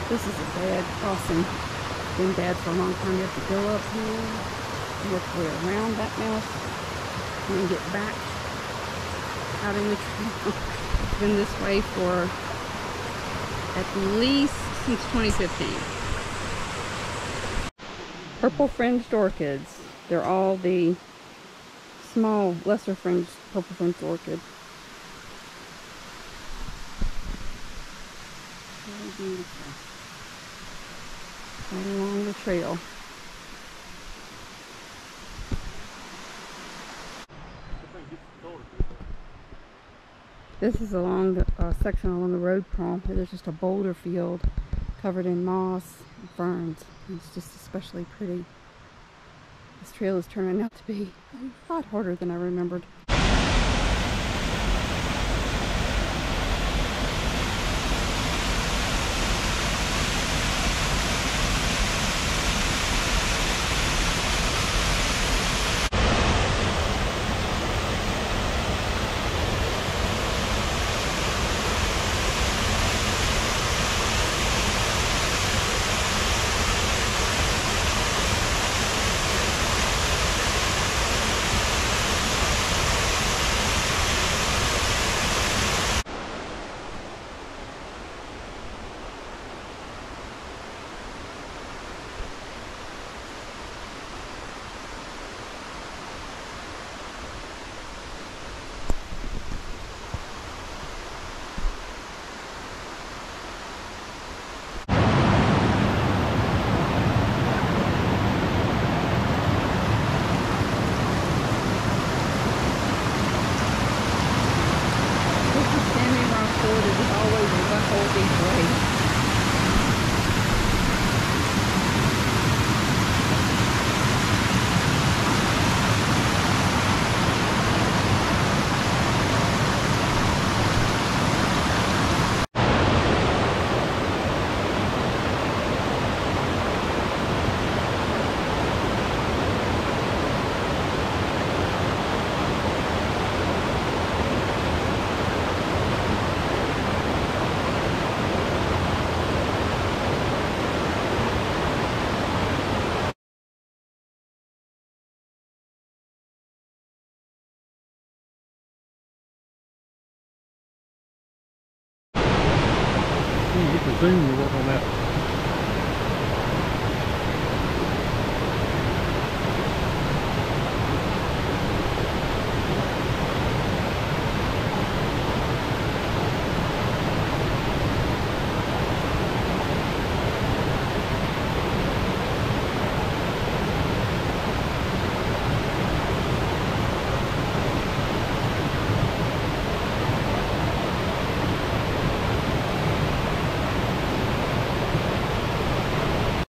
This is a bad crossing. It's been bad for a long time. You have to go up here, work your way around that mess, and then get back out in the trail. It's been this way for at least since 2015. Purple fringed orchids. They're all the small, lesser fringed purple fringed orchid. Very beautiful. Right along the trail. This is along the section along the Road Prong where there's just a boulder field covered in moss and ferns. It's just especially pretty. This trail is turning out to be a lot harder than I remembered. Get the zoom to work on that.